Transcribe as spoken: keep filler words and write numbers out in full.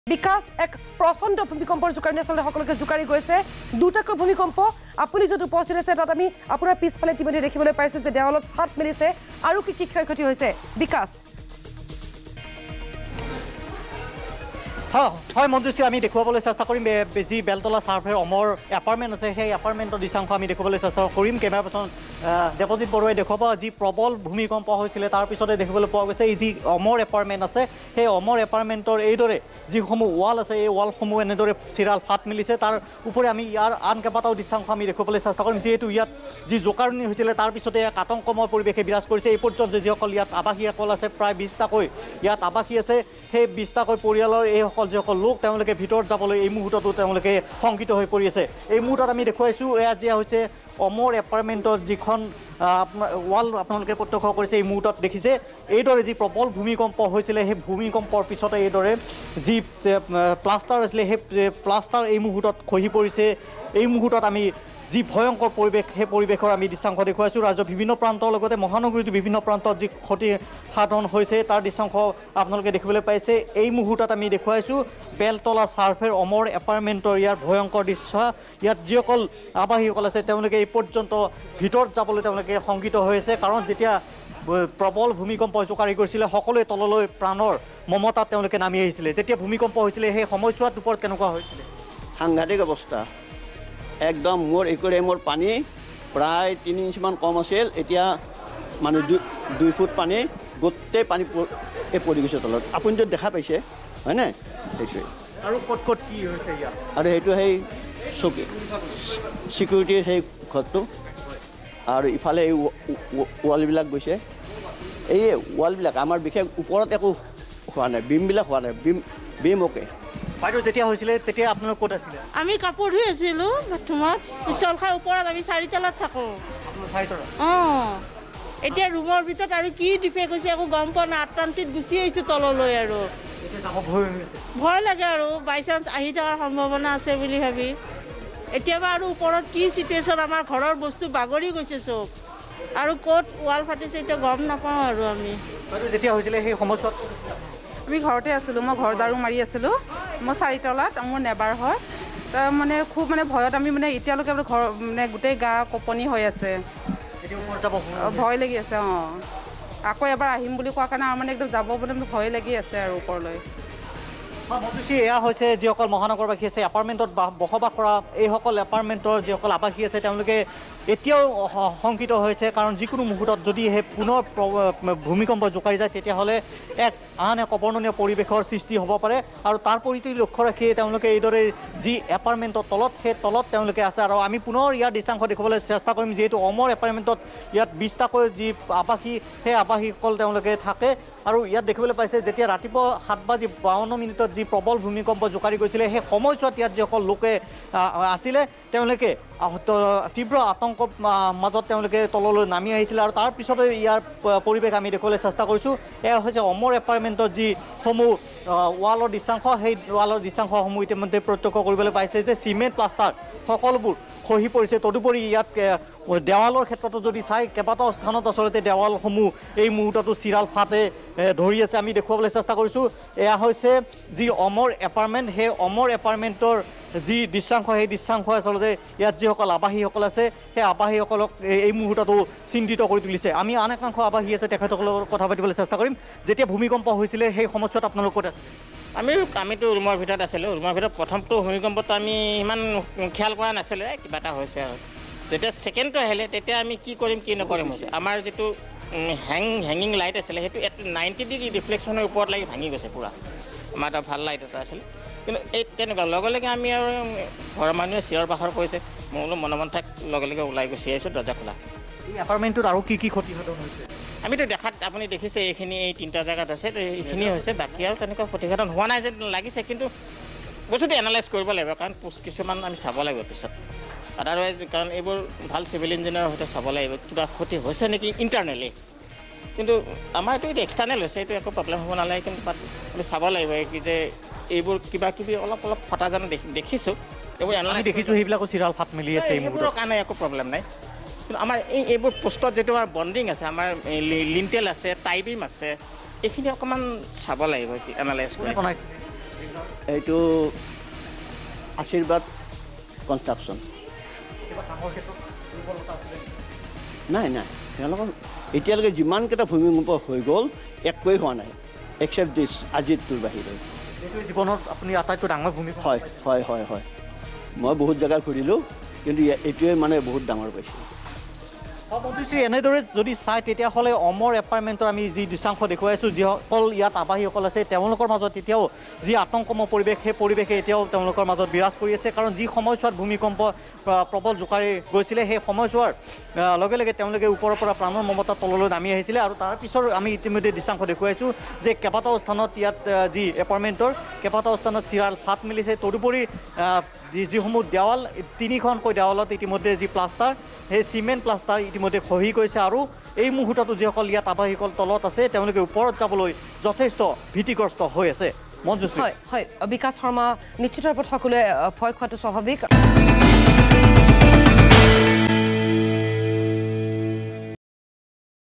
বিকাশ এক প্ৰচণ্ড ভূমিকম্পৰ জোকাৰি আচলতে সকলোকে জোকাৰি গৈছে দুটাকৈ ভূমিকম্প আপুনি যত উপস্থিত আছে তাত আমি আপোনাৰ পিছফালে ইতিমধ্যে দেখিবলৈ পাইছো যে দেৱালত ফাট মেলিছে আৰু কি কি ক্ষয়ক্ষতি হৈছে বিকাশ হয় মঞ্জুশ্ৰী আমি দেখুৱাবলৈ চেষ্টা কৰিম যি বেলতলা চাৰ্ভেৰ অমৰ এপাৰ্টমেণ্ট আছে সেই এপাৰ্টমেণ্টৰ দৃশ্যাংশ আমি দেখুৱাবলৈ চেষ্টা কৰিম কেমেৰা পাৰ্চন দেৱজিৎ বৰুৱাই দেখুৱাব যি প্ৰবল ভূমিকম্প হৈছিলে তাৰপিছতে দেখিবলৈ পোৱা গৈছে এই যি অমৰ এপাৰ্টমেণ্ট আছে সেই অমৰ এপাৰ্টমেণ্টৰ এইদৰে যিসমূহ ৱাল আছে এই ৱালসমূহ এনেদৰে চিৰাল ফাট মেলিছে তাৰ উপৰি আমি ইয়াৰ আন কেইবাটাও দৃশ্যাংশ আমি দেখুৱাবলৈ চেষ্টা কৰিম যিহেতু ইয়াত যি জোকাৰণি হৈছিলে তাৰপিছতে এক আতংকময় পৰিৱেশে বিৰাজ কৰিছে এই পৰ্যন্ত যিসকল ইয়াত আৱাসীসকল আছে প্ৰায় বিছটাকৈ ইয়াত আৱাসী আছে সেই বিছটাকৈ পৰিয়ালৰ এইসকল যিসকল লোক তেওঁলোকে ভিতৰত যাবলৈ এই মুহূৰ্ততো তেওঁলোকে শংকিত হৈ পৰি আছে এই মুহূৰ্তত আমি দেখুৱাইছোঁ এয়া যি হৈছে অমৰ এপাৰ্টমেণ্টৰ যিখন ৱাল আপোনালোকে প্ৰত্যক্ষ কৰিছে এই মুহূৰ্তত দেখিছে এইদৰে যি প্ৰবল ভূমিকম্প হৈছিলে সেই ভূমিকম্পৰ পিছতে এইদৰে যি প্লাষ্টাৰ আছিলে সেই প্লাষ্টাৰ এই মুহূৰ্তত খহি পৰিছে এই মুহূৰ্তত আমি যি ভয়ংকৰ পৰিৱেশ সেই পৰিৱেশৰ আমি দৃশ্যাংশ দেখুৱাইছোঁ ৰাজ্যৰ বিভিন্ন প্ৰান্তৰ লগতে মহানগৰীৰ বিভিন্ন প্ৰান্তত যি ক্ষতি সাধন হৈছে তাৰ দৃশ্যাংশ আপোনালোকে দেখিবলৈ পাইছে এই মুহূৰ্তত আমি দেখুৱাইছোঁ বেলতলা চাৰ্ভেৰ অমৰ এপাৰ্টমেণ্টৰ ইয়াৰ ভয়ংকৰ দৃশ্য ইয়াত যিসকল আৱাসীসকল আছে তেওঁলোকে এই পৰ্যন্ত ভিতৰত যাবলৈ তেওঁলোকে শংকিত হৈ আছে কাৰণ যেতিয়া প্ৰবল ভূমিকম্প জোকাৰি কৰিছিলে সকলোৱে তললৈ প্ৰাণৰ মমতাত তেওঁলোকে নামি আহিছিলে যেতিয়া ভূমিকম্প হৈছিলে সেই সময়ছোৱাত ওপৰত কেনেকুৱা হৈছিলে সাংঘাতিক অৱস্থা একদম মোৰ একোৰে মোৰ পানী প্ৰায় তিনি ইঞ্চিমান কম আছিল এতিয়া মানে দুই দুই ফুট পানী গোটেই পানী এই পৰি গৈছে তলত আপুনি য'ত দেখা পাইছে হয়নে সেইটোৱে আৰু ক'ত ক'ত কি হৈছে ইয়াত আৰু সেইটো সেই চকী চিকিউৰিটিৰ সেই ঘৰটো আৰু ইফালে এই ৱালবিলাক গৈছে এই ৱালবিলাক আমাৰ বিশেষ ওপৰত একো হোৱা নাই বিমবিলাক হোৱা নাই বিম বিম অ'কে বাইদেউ যেতিয়া হৈছিলে তেতিয়া আপোনালোক ক'ত আছিলে আমি কাপোৰ ধুই আছিলোঁ বাথৰুমত পিছল খাই ওপৰত আমি চাৰিতলাত থাকোঁ অঁ এতিয়া ৰুমৰ ভিতৰত আৰু কি ডিফেক্ট হৈছে একো গম পোৱা নাই আট্টান্তিত গুচি আহিছোঁ তললৈ আৰু ভয় লাগে আৰু বাই চান্স আহি থকাৰ সম্ভাৱনা আছে বুলি ভাবি এতিয়াবা আৰু ওপৰত কি চিটুৱেশ্যন আমাৰ ঘৰৰ বস্তু বাগৰি গৈছে চব আৰু ক'ত ৱাল ফাটিছে এতিয়া গম নাপাওঁ আৰু আমি যেতিয়া হৈছিলে সেই সময়ছোৱাত আমি ঘৰতে আছিলোঁ মই ঘৰ ঝাৰু মাৰি আছিলোঁ মই চাৰিতলাত মোৰ নেবাৰ হয় তাৰ মানে খুব মানে ভয়ত আমি মানে এতিয়ালৈকে ঘৰ মানে গোটেই গা কঁপনি হৈ আছে ভয় লাগি আছে অঁ আকৌ এবাৰ আহিম বুলি কোৱাৰ কাৰণে আমাৰ মানে একদম যাব বুলি ভয় লাগি আছে আৰু ওপৰলৈ মঞ্জুশ্ৰী এয়া হৈছে যিসকল মহানগৰবাসী আছে এপাৰ্টমেণ্টত বসবাস কৰা এইসকল এপাৰ্টমেণ্টৰ যিসকল আৱাসী আছে তেওঁলোকে এতিয়াও শংকিত হৈছে কাৰণ যিকোনো মুহূৰ্তত যদি সেই পুনৰ ভূমিকম্প জোকাৰি যায় তেতিয়াহ'লে এক আন এক অবৰ্ণনীয় পৰিৱেশৰ সৃষ্টি হ'ব পাৰে আৰু তাৰ প্ৰতি লক্ষ্য ৰাখি তেওঁলোকে এইদৰে যি এপাৰ্টমেণ্টৰ তলত সেই তলত তেওঁলোকে আছে আৰু আমি পুনৰ ইয়াৰ দৃশ্যাংশ দেখুৱাবলৈ চেষ্টা কৰিম যিহেতু অমৰ এপাৰ্টমেণ্টত ইয়াত বিছটাকৈ যি আৱাসী সেই আৱাসীসকল তেওঁলোকে থাকে আৰু ইয়াত দেখিবলৈ পাইছে যেতিয়া ৰাতিপুৱা সাত বাজি বাৱন্ন মিনিটত যি প্ৰবল ভূমিকম্প জোকাৰি গৈছিলে সেই সময়ছোৱাত ইয়াত যিসকল লোকে আছিলে তেওঁলোকে তীব্ৰ আতংকৰ মাজত তেওঁলোকে তললৈ নামি আহিছিলে আৰু তাৰপিছতে ইয়াৰ পৰিৱেশ আমি দেখুৱাবলৈ চেষ্টা কৰিছোঁ এয়া হৈছে অমৰ এপাৰ্টমেণ্টৰ যিসমূহ ৱালৰ দৃশ্যাংশ সেই ৱালৰ দৃশ্যাংশসমূহ ইতিমধ্যে প্ৰত্যক্ষ কৰিবলৈ পাইছে যে চিমেণ্ট প্লাষ্টাৰ সকলোবোৰ খহি পৰিছে তদুপৰি ইয়াত দেৱালৰ ক্ষেত্ৰতো যদি চাই কেইবাটাও স্থানত আচলতে দেৱালসমূহ এই মুহূৰ্ততো চিৰাল ফাটে ধৰি আছে আমি দেখুৱাবলৈ চেষ্টা কৰিছোঁ এয়া হৈছে যি অমৰ এপাৰ্টমেণ্ট সেই অমৰ এপাৰ্টমেণ্টৰ যি দৃশ্যাংশ সেই দৃশ্যাংশ আচলতে ইয়াত যিসকল আৱাসীসকল আছে সেই আৱাসীসকলক এই মুহূৰ্ততো চিন্তিত কৰি তুলিছে আমি আন একাংশ আৱাসী আছে তেখেতসকলৰ লগত কথা পাতিবলৈ চেষ্টা কৰিম যেতিয়া ভূমিকম্প হৈছিলে সেই সময়ছোৱাত আপোনালোক ক'ত আছে আমি আমিতো ৰুমৰ ভিতৰত আছিলোঁ ৰুমৰ ভিতৰত প্ৰথমটো ভূমিকম্পটো আমি ইমান খেয়াল কৰা নাছিলোঁ কিবা এটা হৈছে আৰু যেতিয়া ছেকেণ্ডটো আহিলে তেতিয়া আমি কি কৰিম কি নকৰিম হৈছে আমাৰ যিটো হেং হেঙিং লাইট আছিলে সেইটো নাইণ্টি ডিগ্ৰী ৰিফ্লেকশ্যনৰ ওপৰত লাগি ভাঙি গৈছে পূৰা আমাৰ এটা ভাল লাইট এটা আছিলে কিন্তু এই তেনেকুৱা লগে লগে আমি আৰু ঘৰৰ মানুহে চিঞৰ বাখৰ কৰিছে মই বোলো মনে মন থাক লগে লগে ওলাই গুচি আহিছোঁ দৰ্জা খোলা এই এপাৰ্টমেণ্টটোত আৰু কি কি ক্ষতিসাধন হৈছে আমিতো দেখাত আপুনি দেখিছে এইখিনি এই তিনিটা জেগাত আছে এইখিনি হৈছে বাকী আৰু তেনেকুৱা ক্ষতিসাধন হোৱা নাই যেন লাগিছে কিন্তু বস্তুটো এনালাইজ কৰিব লাগিব কাৰণ কিছুমান আমি চাব লাগিব পিছত আদাৰৱাইজ কাৰণ এইবোৰ ভাল চিভিল ইঞ্জিনিয়াৰৰ সৈতে চাব লাগিব কিবা ক্ষতি হৈছে নেকি ইণ্টাৰনেলি কিন্তু আমাৰ এইটো এতিয়া এক্সটাৰ্নেল হৈছে এইটো একো প্ৰব্লেম হ'ব নালাগে কিন্তু বাট আমি চাব লাগিব কি যে এইবোৰ কিবা কিবি অলপ অলপ ফটা যেন দেখিছোঁ এইবোৰ এনালাইজ দেখিছোঁ সেইবিলাকো চিৰাল ফাট মেলি আছে এইবোৰৰ কাৰণে একো প্ৰব্লেম নাই কিন্তু আমাৰ এই এইবোৰ পোষ্টত যিটো আমাৰ বণ্ডিং আছে আমাৰ লিণ্টেল আছে টাই বিম আছে এইখিনি অকণমান চাব লাগিব কি এনালাইজ কৰি এইটো আশীৰ্বাদ কনষ্ট্ৰাকশ্যন নাই নাই তেওঁলোকৰ এতিয়ালৈকে যিমানকেইটা ভূমিকম্প হৈ গ'ল একোৱেই হোৱা নাই এক্সেপ্ট দিছ আজিৰটোৰ বাহিৰে এইটো জীৱনত আপুনি আটাইতকৈ ডাঙৰ ভূমিকম্প হয় হয় হয় হয় মই বহুত জেগাত ঘূৰিলোঁ কিন্তু এইটোৱে মানে বহুত ডাঙৰ পাইছোঁ মন্ত্ৰীশ্ৰী এনেদৰে যদি চায় তেতিয়াহ'লে অমৰ এপাৰ্টমেণ্টৰ আমি যি দৃশ্যাংশ দেখুৱাই আছোঁ যিসকল ইয়াত আৱাসীসকল আছে তেওঁলোকৰ মাজত এতিয়াও যি আতংকময় পৰিৱেশ সেই পৰিৱেশে এতিয়াও তেওঁলোকৰ মাজত বিৰাজ কৰি আছে কাৰণ যি সময়ছোৱাত ভূমিকম্প প্ৰবল জোকাৰি গৈছিলে সেই সময়ছোৱাৰ লগে লগে তেওঁলোকে ওপৰৰ পৰা প্ৰাণৰ মমতা তললৈ নামি আহিছিলে আৰু তাৰপিছত আমি ইতিমধ্যে দৃশ্যাংশ দেখুৱাইছোঁ যে কেইবাটাও স্থানত ইয়াত যি এপাৰ্টমেণ্টৰ কেইবাটাও স্থানত চিৰাল ফাট মেলিছে তদুপৰি যি যিসমূহ দেৱাল তিনিখনকৈ দেৱালত ইতিমধ্যে যি প্লাষ্টাৰ সেই চিমেণ্ট প্লাষ্টাৰ ইতিমধ্যে খহি গৈছে আৰু এই মুহূৰ্ততো যিসকল ইয়াত আৱাসীসকল তলত আছে তেওঁলোকে ওপৰত যাবলৈ যথেষ্ট ভীতিগ্ৰস্ত হৈ আছে মঞ্জুশ্ৰী হয় হয় বিকাশ শৰ্মা নিশ্চিত ৰূপত সকলোৱে ভয় খোৱাটো স্বাভাৱিক